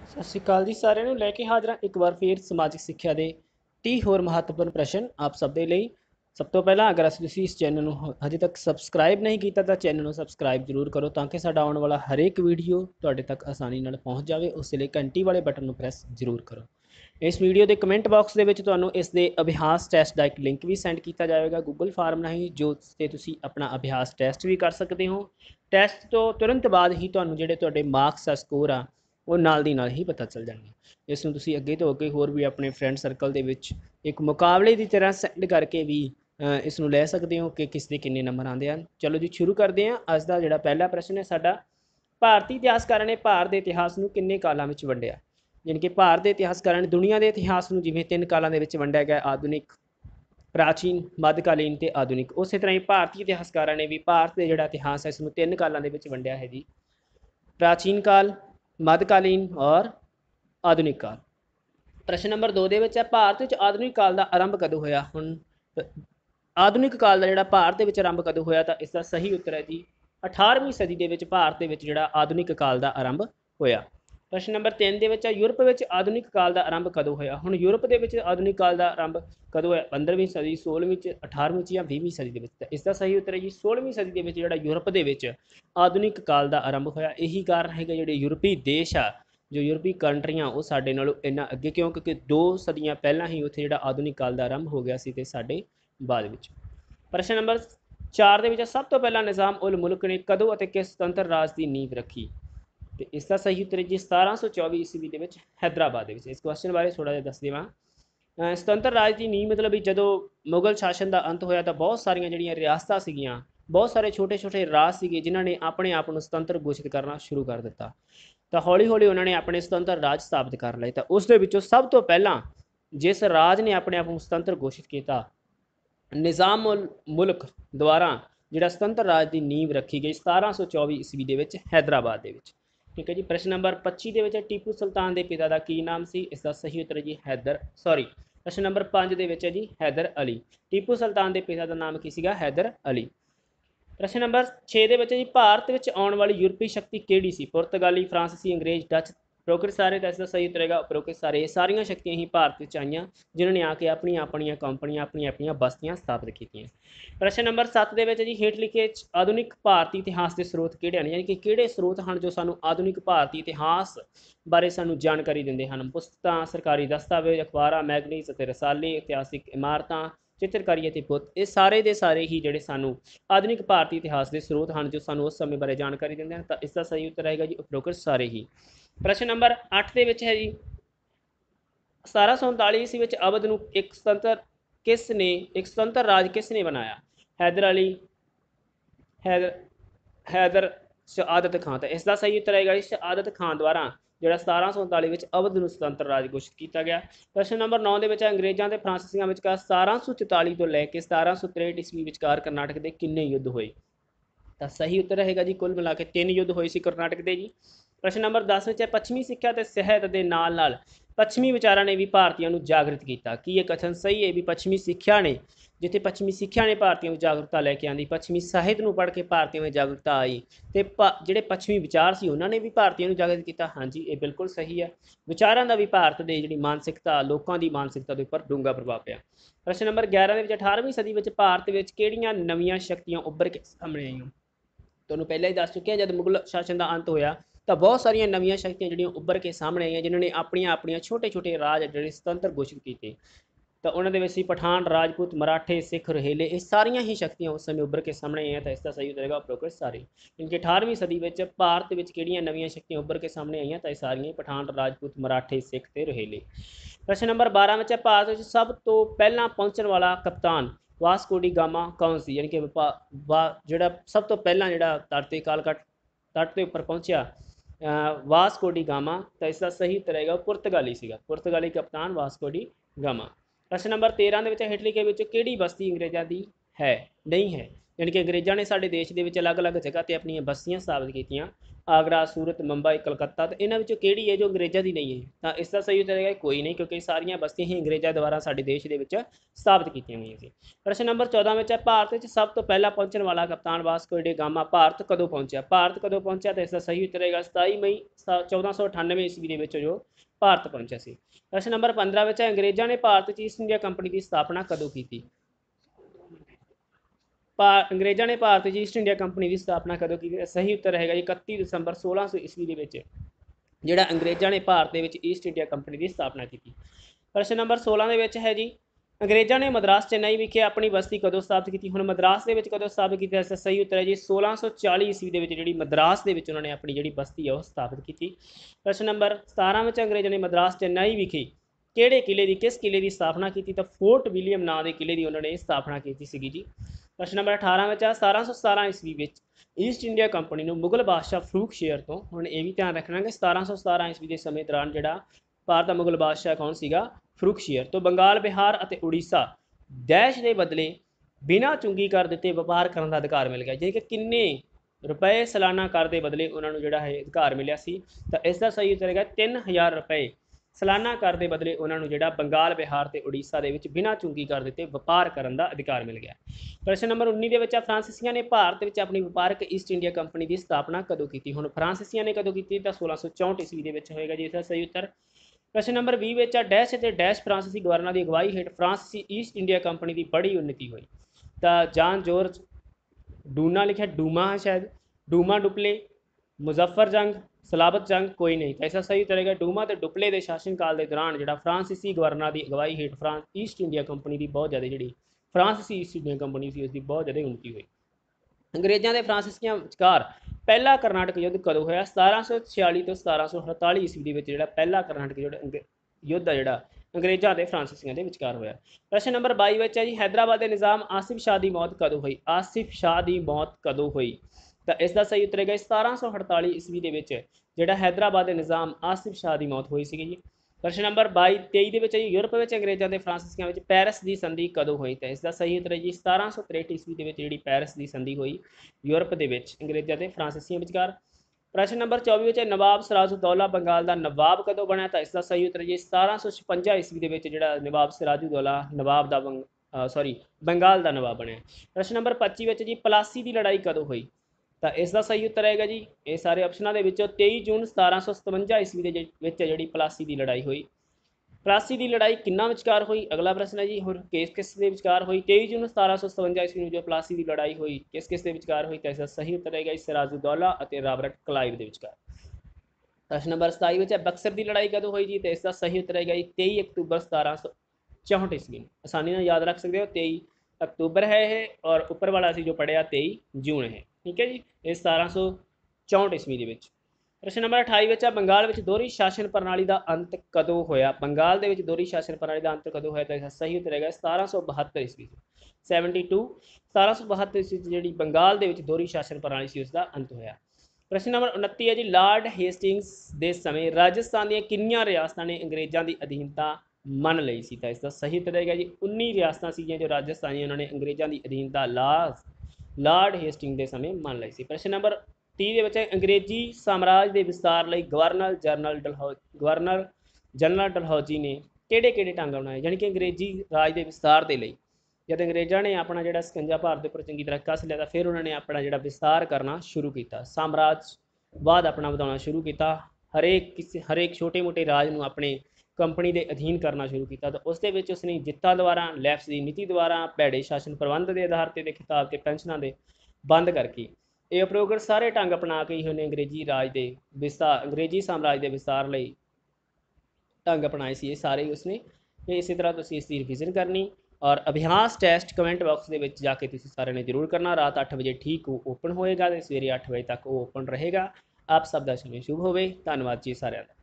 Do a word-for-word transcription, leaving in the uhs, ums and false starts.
ਸਤਿ ਸ਼੍ਰੀ ਅਕਾਲ ਜੀ ਸਾਰਿਆਂ ਨੂੰ ਲੈ ਕੇ ਹਾਜ਼ਰ ਹਾਂ ਇੱਕ ਵਾਰ ਫੇਰ ਸਮਾਜਿਕ ਸਿੱਖਿਆ ਦੇ ਤੀਹ ਹੋਰ ਮਹੱਤਵਪੂਰਨ ਪ੍ਰਸ਼ਨ ਆਪ ਸਭ ਦੇ ਲਈ। ਸਭ ਤੋਂ ਪਹਿਲਾਂ ਅਗਰ ਤੁਸੀਂ ਇਸ ਚੈਨਲ ਨੂੰ ਹ- ਹਜੇ ਤੱਕ ਸਬਸਕ੍ਰਾਈਬ ਨਹੀਂ ਕੀਤਾ ਤਾਂ ਚੈਨਲ ਨੂੰ ਸਬਸਕ੍ਰਾਈਬ ਜ਼ਰੂਰ ਕਰੋ ਤਾਂ ਕਿ ਸਾਡਾ ਆਉਣ ਵਾਲਾ ਹਰੇਕ ਵੀਡੀਓ ਤੁਹਾਡੇ ਤੱਕ ਆਸਾਨੀ ਨਾਲ ਪਹੁੰਚ ਜਾਵੇ। ਉਸ ਲਈ ਘੰਟੀ ਵਾਲੇ ਬਟਨ ਨੂੰ ਪ੍ਰੈਸ ਜ਼ਰੂਰ ਕਰੋ। ਇਸ ਵੀਡੀਓ ਦੇ ਕਮੈਂਟ ਬਾਕਸ ਦੇ ਵਿੱਚ ਤੁਹਾਨੂੰ ਇਸ ਦੇ ਅਭਿਆਸ ਟੈਸਟ ਦਾ ਇੱਕ ਲਿੰਕ ਵੀ ਸੈਂਡ ਕੀਤਾ ਜਾਵੇਗਾ ਗੂਗਲ ਫਾਰਮ ਰਾਹੀਂ, ਜੋ ਤੇ ਤੁਸੀਂ ਆਪਣਾ ਅਭਿਆਸ ਟੈਸਟ ਵੀ ਕਰ ਸਕਦੇ ਹੋ। ਟੈਸਟ ਤੋਂ ਤੁਰੰਤ ਬਾਅਦ ਹੀ ਤੁਹਾਨੂੰ ਜਿਹੜੇ ਤੁਹਾਡੇ ਮਾਰਕਸ ਦਾ ਸਕੋਰ ਆ ਉਹ ਨਾਲ ਦੀ ਨਾਲ ਹੀ ਪਤਾ ਚੱਲ ਜਾਣਗੇ। ਇਸ ਨੂੰ ਤੁਸੀਂ ਅੱਗੇ ਤੋਂ ਅੱਗੇ ਹੋਰ ਵੀ ਆਪਣੇ ਫਰੈਂਡ ਸਰਕਲ ਦੇ ਵਿੱਚ ਇੱਕ ਮੁਕਾਬਲੇ ਦੀ ਤਰ੍ਹਾਂ ਸੈਂਡ ਕਰਕੇ ਵੀ ਅ, ਇਸ ਨੂੰ ਲੈ ਸਕਦੇ ਹੋ ਕਿ ਕਿਸ ਦੇ ਕਿੰਨੇ ਨੰਬਰ ਆਉਂਦੇ ਹਨ। ਚਲੋ ਜੀ ਸ਼ੁਰੂ ਕਰਦੇ ਹਾਂ। ਅੱਜ ਦਾ ਜਿਹੜਾ ਪਹਿਲਾ ਪ੍ਰਸ਼ਨ ਹੈ ਸਾਡਾ, ਭਾਰਤੀ ਇਤਿਹਾਸਕਾਰਾਂ ਨੇ ਭਾਰਤ ਦੇ ਇਤਿਹਾਸ ਨੂੰ ਕਿੰਨੇ ਕਾਲਾਂ ਵਿੱਚ ਵੰਡਿਆ। ਯਾਨੀ ਕਿ ਭਾਰਤ ਦੇ ਇਤਿਹਾਸਕਾਰਾਂ ਨੇ ਦੁਨੀਆ ਦੇ ਇਤਿਹਾਸ ਨੂੰ ਜਿਵੇਂ ਤਿੰਨ ਕਾਲਾਂ ਦੇ ਵਿੱਚ ਵੰਡਿਆ ਗਿਆ, ਆਧੁਨਿਕ, ਪ੍ਰਾਚੀਨ, ਮੱਧਕਾਲੀਨ ਤੇ ਆਧੁਨਿਕ, ਉਸੇ ਤਰ੍ਹਾਂ ਹੀ ਭਾਰਤੀ ਇਤਿਹਾਸਕਾਰਾਂ ਨੇ ਵੀ ਭਾਰਤ ਦੇ ਜਿਹੜਾ ਇਤਿਹਾਸ ਹੈ ਇਸ ਨੂੰ ਤਿੰਨ ਕਾਲਾਂ ਦੇ ਵਿੱਚ ਵੰਡਿਆ ਹੈ ਜੀ, ਪ੍ਰਾਚੀਨ ਕਾਲ, ਮੱਧਕਾਲੀਨ ਔਰ ਆਧੁਨਿਕ ਕਾਲ। ਪ੍ਰਸ਼ਨ ਨੰਬਰ ਦੋ ਦੇ ਵਿੱਚ ਹੈ, ਭਾਰਤ ਵਿੱਚ ਆਧੁਨਿਕ ਕਾਲ ਦਾ ਆਰੰਭ ਕਦੋਂ ਹੋਇਆ। ਹੁਣ ਆਧੁਨਿਕ ਕਾਲ ਦਾ ਜਿਹੜਾ ਭਾਰਤ ਦੇ ਵਿੱਚ ਆਰੰਭ ਕਦੋਂ ਹੋਇਆ, ਤਾਂ ਇਸ ਦਾ ਸਹੀ ਉੱਤਰ ਹੈ ਜੀ ਅਠਾਰਵੀਂ ਸਦੀ ਦੇ ਵਿੱਚ ਭਾਰਤ ਦੇ ਵਿੱਚ ਜਿਹੜਾ ਆਧੁਨਿਕ ਕਾਲ ਦਾ ਆਰੰਭ ਹੋਇਆ। ਪ੍ਰਸ਼ਨ ਨੰਬਰ ਤਿੰਨ ਦੇ ਵਿੱਚ ਹੈ, ਯੂਰਪ ਵਿੱਚ ਆਧੁਨਿਕ ਕਾਲ ਦਾ ਆਰੰਭ ਕਦੋਂ ਹੋਇਆ। ਹੁਣ ਯੂਰਪ ਦੇ ਵਿੱਚ ਆਧੁਨਿਕ ਕਾਲ ਦਾ ਆਰੰਭ ਕਦੋਂ ਹੋਇਆ, ਪੰਦਰਵੀਂ ਸਦੀ, ਸੋਲਵੀਂ ਚ, ਅਠਾਰਵੀਂ ਚ ਜਾਂ ਵੀਹਵੀਂ ਸਦੀ ਦੇ ਵਿੱਚ। ਤਾਂ ਇਸ ਦਾ ਸਹੀ ਉੱਤਰ ਹੈ ਜੀ ਸੋਲਵੀਂ ਸਦੀ ਦੇ ਵਿੱਚ ਜਿਹੜਾ ਯੂਰਪ ਦੇ ਵਿੱਚ ਆਧੁਨਿਕ ਕਾਲ ਦਾ ਆਰੰਭ ਹੋਇਆ। ਇਹੀ ਕਾਰਨ ਹੈਗਾ ਜਿਹੜੇ ਯੂਰਪੀ ਦੇਸ਼ ਆ, ਜੋ ਯੂਰਪੀ ਕੰਟਰੀਆਂ, ਉਹ ਸਾਡੇ ਨਾਲੋਂ ਇੰਨਾ ਅੱਗੇ ਕਿਉਂ, ਕਿਉਂਕਿ ਦੋ ਸਦੀਆਂ ਪਹਿਲਾਂ ਹੀ ਉੱਥੇ ਜਿਹੜਾ ਆਧੁਨਿਕ ਕਾਲ ਦਾ ਆਰੰਭ ਹੋ ਗਿਆ ਸੀ ਤੇ ਸਾਡੇ ਬਾਅਦ ਵਿੱਚ। ਪ੍ਰਸ਼ਨ ਨੰਬਰ ਚਾਰ ਦੇ ਵਿੱਚ ਸਭ ਤੋਂ ਪਹਿਲਾਂ ਨਿਜ਼ਾਮ ਉਲ ਮੁਲਕ ਨੇ ਕਦੋਂ ਅਤੇ ਕਿਸ ਸੁਤੰਤਰ ਰਾਜ ਦੀ ਨੀਂਹ ਰੱਖੀ। ਤੇ ਇਸ ਦਾ ਸਹੀ ਉੱਤਰ ਜੀ ਸਤਾਰਾਂ ਸੌ ਚੌਵੀ ਈਸਵੀ ਦੇ ਵਿੱਚ ਹੈਦਰਾਬਾਦ ਦੇ ਵਿੱਚ। ਇਸ ਕੁਐਸਚਨ ਬਾਰੇ ਥੋੜਾ ਜਿਹਾ ਦੱਸ ਦੇਵਾਂ। ਅਹ ਸੁਤੰਤਰ ਰਾਜ ਦੀ ਨੀਂਹ ਮਤਲਬ ਵੀ ਜਦੋਂ ਮੁਗਲ ਸ਼ਾਸਨ ਦਾ ਅੰਤ ਹੋਇਆ ਤਾਂ ਬਹੁਤ ਸਾਰੀਆਂ ਜਿਹੜੀਆਂ ਰਿਆਸਤਾਂ ਸੀਗੀਆਂ, ਬਹੁਤ ਸਾਰੇ ਛੋਟੇ ਛੋਟੇ ਰਾਜ ਸੀਗੇ ਜਿਨ੍ਹਾਂ ਨੇ ਆਪਣੇ ਆਪ ਨੂੰ ਸੁਤੰਤਰ ਘੋਸ਼ਿਤ ਕਰਨਾ ਸ਼ੁਰੂ ਕਰ ਦਿੱਤਾ। ਤਾਂ ਹੌਲੀ ਹੌਲੀ ਉਹਨਾਂ ਨੇ ਆਪਣੇ ਸੁਤੰਤਰ ਰਾਜ ਸਥਾਪਿਤ ਕਰ ਲਏ। ਤਾਂ ਉਸ ਦੇ ਵਿੱਚੋਂ ਸਭ ਤੋਂ ਪਹਿਲਾਂ ਜਿਸ ਰਾਜ ਨੇ ਆਪਣੇ ਆਪ ਨੂੰ ਸੁਤੰਤਰ ਘੋਸ਼ਿਤ ਕੀਤਾ, ਨਿਜ਼ਾਮ ਉਲ ਮੁਲਕ ਦੁਆਰਾ ਜਿਹੜਾ ਸੁਤੰਤਰ ਰਾਜ ਦੀ ਨੀਂਹ ਰੱਖੀ ਗਈ ਸਤਾਰਾਂ ਸੌ ਚੌਵੀ ਈਸਵੀ ਦੇ ਵਿੱਚ ਹੈਦਰਾਬਾਦ ਦੇ ਵਿੱਚ। ਠੀਕ ਹੈ ਜੀ। ਪ੍ਰਸ਼ਨ ਨੰਬਰ ਪੱਚੀ ਦੇ ਵਿੱਚ ਟੀਪੂ ਸੁਲਤਾਨ ਦੇ ਪਿਤਾ ਦਾ ਕੀ ਨਾਮ ਸੀ। ਇਸ ਦਾ ਸਹੀ ਉੱਤਰ ਜੀ ਹੈਦਰ ਸੌਰੀ ਪ੍ਰਸ਼ਨ ਨੰਬਰ ਪੰਜ ਦੇ ਵਿੱਚ ਹੈ ਜੀ ਹੈਦਰ ਅਲੀ। ਟੀਪੂ ਸੁਲਤਾਨ ਦੇ ਪਿਤਾ ਦਾ ਨਾਮ ਕੀ ਸੀਗਾ, ਹੈਦਰ ਅਲੀ। ਪ੍ਰਸ਼ਨ ਨੰਬਰ ਛੇ ਦੇ ਵਿੱਚ ਜੀ ਭਾਰਤ ਵਿੱਚ ਆਉਣ ਵਾਲੀ ਯੂਰਪੀ ਸ਼ਕਤੀ ਕਿਹੜੀ ਸੀ। ਪੁਰਤਗਾਲੀ, ਫਰਾਂਸੀਸੀ, ਅੰਗਰੇਜ਼, ਡੱਚ, ਉਪਰੋਕਤ ਸਾਰੇ। ਤਾਂ ਇਸ ਦਾ ਸਹੀ ਉੱਤਰ ਹੈਗਾ ਉਪਰੋਕਤ ਸਾਰੇ। ਇਹ ਸਾਰੀਆਂ ਸ਼ਕਤੀਆਂ ਹੀ ਭਾਰਤ ਵਿੱਚ ਆਈਆਂ ਜਿਨ੍ਹਾਂ ਨੇ ਆ ਕੇ ਆਪਣੀਆਂ ਆਪਣੀਆਂ ਕੰਪਨੀਆਂ, ਆਪਣੀਆਂ ਆਪਣੀਆਂ ਬਸਤੀਆਂ ਸਥਾਪਿਤ ਕੀਤੀਆਂ। ਪ੍ਰਸ਼ਨ ਨੰਬਰ ਸੱਤ ਦੇ ਵਿੱਚ ਜੀ ਹੇਠ ਲਿਖੇ ਆਧੁਨਿਕ ਭਾਰਤੀ ਇਤਿਹਾਸ ਦੇ ਸਰੋਤ ਕਿਹੜੇ ਹਨ, ਯਾਨੀ ਕਿ ਕਿਹੜੇ ਸਰੋਤ ਹਨ ਜੋ ਸਾਨੂੰ ਆਧੁਨਿਕ ਭਾਰਤੀ ਇਤਿਹਾਸ ਬਾਰੇ ਸਾਨੂੰ ਜਾਣਕਾਰੀ ਦਿੰਦੇ ਹਨ। ਪੁਸਤਕਾਂ, ਸਰਕਾਰੀ ਦਸਤਾਵੇਜ਼, ਅਖਬਾਰਾਂ, ਮੈਗਜ਼ੀਨਸ ਅਤੇ ਰਸਾਲੇ, ਇਤਿਹਾਸਿਕ ਇਮਾਰਤਾਂ, ਚਿੱਤਰਕਾਰੀ ਅਤੇ ਬੁੱਤ। ਇਹ ਸਾਰੇ ਦੇ ਸਾਰੇ ਹੀ ਜਿਹੜੇ ਸਾਨੂੰ ਆਧੁਨਿਕ ਭਾਰਤੀ ਇਤਿਹਾਸ ਦੇ ਸਰੋਤ ਹਨ ਜੋ ਸਾਨੂੰ ਉਸ ਸਮੇਂ ਬਾਰੇ ਜਾਣਕਾਰੀ ਦਿੰਦੇ ਹਨ। ਤਾਂ ਇਸ ਦਾ ਸਹੀ ਉੱਤਰ ਰਹੇਗਾ ਜੀ ਉਪਰੋਕਤ ਸਾਰੇ ਹੀ। ਪ੍ਰਸ਼ਨ ਨੰਬਰ ਅੱਠ ਦੇ ਵਿੱਚ ਹੈ ਜੀ ਸਤਾਰਾਂ ਸੌ ਉਨਤਾਲੀ ਈਸਵੀ ਵਿੱਚ ਅਵਧ ਨੂੰ ਇੱਕ ਸੁਤੰਤਰ ਕਿਸ ਨੇ ਇੱਕ ਸੁਤੰਤਰ ਰਾਜ ਕਿਸ ਨੇ ਬਣਾਇਆ। ਹੈਦਰ ਅਲੀ, ਹੈਦਰ ਹੈਦਰ ਸ਼ਹਾਦਤ ਖਾਨ। ਤਾਂ ਇਸ ਦਾ ਸਹੀ ਉੱਤਰ ਆਏਗਾ ਜੀ ਸ਼ਹਾਦਤ ਖਾਨ ਦੁਆਰਾ ਜਿਹੜਾ ਸਤਾਰਾਂ ਸੌ ਉਨਤਾਲੀ ਵਿੱਚ ਅਵਧ ਨੂੰ ਸੁਤੰਤਰ ਰਾਜ ਘੋਸ਼ਿਤ ਕੀਤਾ ਗਿਆ। ਪ੍ਰਸ਼ਨ ਨੰਬਰ ਨੌ ਦੇ ਵਿੱਚ ਅੰਗਰੇਜ਼ਾਂ ਤੇ ਫਰਾਂਸੀਸੀਆਂ ਵਿਚਕਾਰ ਸਤਾਰਾਂ ਸੌ ਚੁਤਾਲੀ ਤੋਂ ਲੈ ਕੇ ਸਤਾਰਾਂ ਸੌ ਤਰੇਹਠ ਈਸਵੀ ਵਿਚਕਾਰ ਕਰਨਾਟਕ ਦੇ ਕਿੰਨੇ ਯੁੱਧ ਹੋਏ। ਤਾਂ ਸਹੀ ਉੱਤਰ ਰਹੇਗਾ ਜੀ ਕੁੱਲ ਮਿਲਾ ਕੇ ਤਿੰਨ ਯੁੱਧ ਹੋਏ ਸੀ ਕਰਨਾਟਕ ਦੇ ਜੀ। ਪ੍ਰਸ਼ਨ ਨੰਬਰ ਦਸ ਵਿੱਚ ਹੈ ਪੱਛਮੀ ਸਿੱਖਿਆ ਤੇ ਸਿਹਤ ਦੇ ਨਾਲ ਨਾਲ ਪੱਛਮੀ ਵਿਚਾਰਾਂ ਨੇ ਵੀ ਭਾਰਤੀਆਂ ਨੂੰ ਜਾਗਰਿਤ ਕੀਤਾ। ਕੀ ਇਹ ਕਥਨ ਸਹੀ ਹੈ ਵੀ ਪੱਛਮੀ ਸਿੱਖਿਆ ਨੇ, ਜਿੱਥੇ ਪੱਛਮੀ ਸਿੱਖਿਆ ਨੇ ਭਾਰਤੀਆਂ ਵਿੱਚ ਜਾਗਰੂਕਤਾ ਲੈ ਕੇ ਆਂਦੀ, ਪੱਛਮੀ ਸਾਹਿਤ ਨੂੰ ਪੜ੍ਹ ਕੇ ਭਾਰਤੀਆਂ ਵਿੱਚ ਜਾਗਰੂਕਤਾ ਆਈ ਤੇ ਜਿਹੜੇ ਪੱਛਮੀ ਵਿਚਾਰ ਸੀ ਉਹਨਾਂ ਨੇ ਵੀ ਭਾਰਤੀਆਂ ਨੂੰ ਜਾਗਰਿਤ ਕੀਤਾ। ਹਾਂਜੀ, ਇਹ ਬਿਲਕੁਲ ਸਹੀ ਹੈ। ਵਿਚਾਰਾਂ ਦਾ ਵੀ ਭਾਰਤ ਦੇ ਜਿਹੜੀ ਮਾਨਸਿਕਤਾ, ਲੋਕਾਂ ਦੀ ਮਾਨਸਿਕਤਾ ਦੇ ਉੱਪਰ ਡੂੰਘਾ ਪ੍ਰਭਾਵ ਪਿਆ। ਪ੍ਰਸ਼ਨ ਨੰਬਰ ਗਿਆਰਾਂ ਦੇ ਵਿੱਚ ਅਠਾਰਵੀਂ ਸਦੀ ਵਿੱਚ ਭਾਰਤ ਵਿੱਚ ਕਿਹੜੀਆਂ ਨਵੀਆਂ ਸ਼ਕਤੀਆਂ ਉੱਭਰ ਕੇ ਸਾਹਮਣੇ ਆਈਆਂ। ਤੁਹਾਨੂੰ ਪਹਿਲਾਂ ਹੀ ਦੱਸ ਚੁੱਕਿਆ, ਜਦ ਮੁਗਲ ਸ਼ਾਸਨ ਦਾ ਅੰਤ ਹੋਇਆ ਤਾਂ ਬਹੁਤ ਸਾਰੀਆਂ ਨਵੀਆਂ ਸ਼ਕਤੀਆਂ ਜਿਹੜੀਆਂ ਉੱਭਰ ਕੇ ਸਾਹਮਣੇ ਆਈਆਂ ਜਿਨ੍ਹਾਂ ਨੇ ਆਪਣੀਆਂ ਆਪਣੀਆਂ ਛੋਟੇ ਛੋਟੇ ਰਾਜ ਜਿਹੜੇ ਸੁਤੰਤਰ ਘੋਸ਼ਿਤ ਕੀਤੇ। ਤਾਂ ਉਹਨਾਂ ਦੇ ਵਿੱਚ ਸੀ ਪਠਾਨ, ਰਾਜਪੂਤ, ਮਰਾਠੇ, ਸਿੱਖ, ਰੋਹੇਲੇ। ਇਹ ਸਾਰੀਆਂ ਹੀ ਸ਼ਕਤੀਆਂ ਉਸ ਸਮੇਂ ਉੱਭਰ ਕੇ ਸਾਹਮਣੇ ਆਈਆਂ। ਤਾਂ ਇਸ ਦਾ ਸਹੀ ਹੋਏਗਾ ਉਪਰੋਕਤ ਸਾਰੇ। ਕਿਉਂਕਿ ਅਠਾਰਵੀਂ ਸਦੀ ਵਿੱਚ ਭਾਰਤ ਵਿੱਚ ਕਿਹੜੀਆਂ ਨਵੀਆਂ ਸ਼ਕਤੀਆਂ ਉੱਭਰ ਕੇ ਸਾਹਮਣੇ ਆਈਆਂ, ਤਾਂ ਇਹ ਸਾਰੀਆਂ ਪਠਾਨ, ਰਾਜਪੂਤ, ਮਰਾਠੇ, ਸਿੱਖ ਤੇ ਰੋਹੇਲੇ। ਪ੍ਰਸ਼ਨ ਨੰਬਰ ਬਾਰਾਂ ਵਿੱਚ ਭਾਰਤ ਵਿੱਚ ਸਭ ਤੋਂ ਪਹਿਲਾਂ ਪਹੁੰਚਣ ਵਾਲਾ ਕਪਤਾਨ ਵਾਸਕੋ ਡੀ ਗਾਮਾ ਕੌਣ ਸੀ। ਯਾਨੀ ਕਿ ਜਿਹੜਾ ਸਭ ਤੋਂ ਪਹਿਲਾਂ ਜਿਹੜਾ ਤੱਟ ਤੇ ਕਾਲਕਟ ਤੱਟ ਦੇ ਉੱਪਰ ਪਹੁੰਚਿਆ ਵਾਸਕੋ ਡੀ ਗਾਮਾ। ਤਾਂ ਇਸ ਦਾ ਸਹੀ ਉੱਤਰ ਰਹੇਗਾ ਪੁਰਤਗਾਲੀ ਸੀਗਾ, ਪੁਰਤਗਾਲੀ ਕਪਤਾਨ ਵਾਸਕੋ ਡੀ ਗਾਮਾ। ਪ੍ਰਸ਼ਨ ਨੰਬਰ ਤੇਰਾਂ ਦੇ ਵਿੱਚ ਹੇਠ ਲਿਖੇ ਵਿੱਚ ਕਿਹੜੀ ਬਸਤੀ ਅੰਗਰੇਜ਼ਾਂ ਦੀ ਹੈ ਨਹੀਂ ਹੈ। यानी कि अंग्रेज़ों ने साडे देश दे विच अलग-अलग जगह ते अपनियां बस्तियां स्थापित कीतियां, आगरा, सूरत, मुंबई, कलकत्ता। तो इन्हां विचों किहड़ी है जो अंग्रेज़ों दी नहीं है? तां इसदा सही उत्तर है कोई नहीं, क्योंकि सारियां बस्तियां ही अंग्रेज़ों द्वारा साडे देश दे विच स्थापित कीतियां गईयां सी। प्रश्न नंबर चौदह विच है, भारत विच सब तो पहला पहुंचण वाला कप्तान वास्को डी गामा भारत कदों पहुंचा? भारत कदों पहुंचा? तो इसका सही उत्तर है सताई मई चौदह सौ अठानवे ईस्वी दे विच जो भारत पहुंचा सी। प्रश्न नंबर पंद्रह विच है, अंग्रेज़ों ने भारत च ईस्ट इंडिया कंपनी की स्थापना कदों की? अंग्रेज़ों ने भारत च ईस्ट इंडिया कंपनी की स्थापना कदों की? सही उत्तर है जी इकत्ती दसंबर सोलह सौ ईस्वी के ਜਿਹੜਾ अंग्रेज़ों ने भारत ਦੇ ਵਿੱਚ ईस्ट इंडिया कंपनी की स्थापना की। प्रश्न नंबर सोलह के है जी, अंग्रेज़ों ने मद्रास चेन्नई विखे अपनी बस्ती कदों स्थापित की? हुण मद्रास के कदों स्थापित की? इसका सही उत्तर है जी सोलह सौ चाली ईस्वी के जी मद्रास के उन्होंने अपनी जी बस्ती है वह स्थापित की। प्रश्न नंबर सतारह में अंग्रेज़ों ने मद्रास चेन्नई विखे किहड़े किले की किस किले की स्थापना की? तो फोर्ट विलियम नाम के किले की उन्होंने स्थापना की सी जी। प्रश्न नंबर अठारह में सतारह सौ सतारह ईस्वी में ईस्ट इंडिया कंपनी को मुगल बादशाह फरूक शेयर तो हुण ये भी ध्यान रखना कि सतारह सौ सतारह ईस्वी के समय दौरान जिहड़ा भारत का मुगल बादशाह कौन सीगा? फरूक शेयर तो बंगाल, बिहार और उड़ीसा देश के बदले बिना चुंगी कर दिते व्यापार करने का अधिकार मिल गया। यानी कि किन्ने रुपए सालाना कर के बदले उन्होंने जोड़ा है अधिकार मिले सी। तो इसका सही उत्तर है तीन हज़ार रुपए सालाना कर के बदले उन्होंने जोड़ा बंगाल, बिहार तो उड़ीसा के बिना चुंगी कर दिते व्यापार करने का अधिकार मिल गया। प्रश्न नंबर उन्नीस के फ्रांसीसियों ने भारत में अपनी व्यापारक ईस्ट इंडिया कंपनी की स्थापना कदों की? हुण फ्रांसीसियों ने कदों की? तो सोलह सौ चौंठ ईस्वी के होएगा जी इसका सही उत्तर। प्रश्न नंबर बीस में डैश से डैश फ्रांसीसी गवर्नर की अगवाई हेठ फ्रांसीसी ईस्ट इंडिया कंपनी की बड़ी उन्नति हुई? तो जान जॉर्ज डूना लिखा डूमा है शायद, डूमा डुपले, मुजफ्फर जंग, सलाबत जंग कोई नहीं। तो ऐसा सही तरह डूमा तो डुपले के शासनकाल के दौरान जो फ्रांसीसी गवर्नर की अगवाई हेठ फ्रांस ईस्ट इंडिया कंपनी की बहुत ज़्यादा जी फ्रांसीसी ईस्ट इंडिया कंपनी सी उसकी बहुत ज़्यादा उन्नति हुई। अंग्रेज़ों के फ्रांसीसियों विचकार पहला करनाटक युद्ध कदों होया? सतारह सौ छियाली तो सतारह सौ अड़ताली ईस्वी के जो पहला करनाटक युद्ध युद्ध है जोड़ा अंग्रेज़ों के फ्रांसीसियों के विचकार होया। प्रश्न नंबर बाई है जी, हैदराबाद के निज़ाम आसिफ शाह की मौत कदों हुई? आसिफ शाह की मौत कदों हुई? तो इसका सही उत्तर है सतारह सौ अड़ताली ईस्वी के जो हैदराबाद के निज़ाम आसिफ शाह की मौत हुई सी जी। प्रश्न नंबर बाई तेई के यूरोप में अंग्रेज़ों के फ्रांसीसियों में पैरिस की संधि कदों हुई? तो इसका सही उत्तर है जी सतारह सौ त्रेहठ ईस्वी के जी पैरिस की संधि हुई यूरोप के अंग्रेज़ों के फ्रांसीसियों विचकार। प्रश्न नंबर चौबीस में नवाब सिराजुद्दौला बंगाल का नवाब कदों बनया? तो इसका सही उत्तर जी सतारह सौ छपंजा ईस्वी के जो नवाब सिराजुद्दौला नवाब का बंग सॉरी बंगाल का नवाब बनया। प्रश्न नंबर पच्ची में जी पलासी की लड़ाई कदों हुई? तो इसका सही उत्तर है जी ये सारे ऑप्शनों के तेईस जून सतारह सौ सतवंजा ईस्वी के जी पलासी की लड़ाई हुई। पलासी की लड़ाई किन्ना विचकार हुई? अगला प्रश्न है जी और किस किस के विचकार हुई? तेईस जून सतारह सौ सतवंजा ईस्वी में जो पलासी की लड़ाई हुई किस किस के विचकार हुई? तो इसका सही उत्तर है सिराजुद्दौला और रॉबर्ट क्लाइव के विचकार। प्रश्न नंबर सताई में बक्सर की लड़ाई कदों हुई जी? तो इसका सही उत्तर है तेईस अक्तूबर सतारह सौ चौंठ ईस्वी। आसानी से याद रख सकते हो तेईस अक्तूबर है ये और उपर वाला असी जो पढ़िया तेईस जून है। ठीक है जी, ये सतारह सौ चौंठ ईस्वी के। प्रश्न नंबर अठाई में बंगाल में दोहरी शासन प्रणाली का अंत कदों होया? बंगाल के दोहरी शासन प्रणाली का अंत कदों होया? तो इसका सही उत्तर है सतारह सौ बहत्तर ईस्वी सैवनटी टू सतारह सौ बहत्तर ईस्वी जी बंगाल के दोहरी शासन प्रणाली से उसका अंत होया। प्रश्न नंबर उनती है जी लॉर्ड हेस्टिंग्स के समय राजस्थान दी किन्नियां रियासतां ने अंग्रेज़ों की अधीनता मन ली सी? तो इसका सही उत्तर है जी उन्नीस रियासतां सी जो राजस्थानी उन्होंने अंग्रेज़ों की अधीनता लास लॉर्ड हेस्टिंग के समय मान ली सी। प्रश्न नंबर तीस के अंग्रेजी साम्राज्य के विस्तार लिए governor general Dalhousie governor general Dalhousie ने किहड़े किहड़े ढंग अपनाए? यानी कि अंग्रेजी राज के विस्तार के लिए जब अंग्रेज़ों ने अपना जो सकंजा भारत के उपर चंगी तरह कस लिया फिर उन्होंने अपना जो विस्तार करना शुरू किया, साम्राज्यवाद अपना बढ़ाना शुरू किया, हरेक किसी हरेक छोटे मोटे राज को अपने कंपनी के अधीन करना शुरू किया। तो उसके उसने जित्तां द्वारा लैफ्स की नीति द्वारा भैड़े शासन प्रबंध के आधार पर खिताब के पेंशनों के बंद करके ये उपरोक्त सारे ढंग अपना के ही उन्हें अंग्रेजी राज के विस्तार अंग्रेजी साम्राज्य के विस्तार लिए ढंग अपनाए से सारे उसने। इसी तरह तुम इसकी रिविजन करनी और अभ्यास टैसट कमेंट बॉक्स के जाके तुम सारे ने जरूर करना। रात अठ बजे ठीक ओपन होएगा तो सवेरे अठ बजे तक वो ओपन रहेगा। आप सब का समय शुभ होवे। धन्यवाद जी सारे।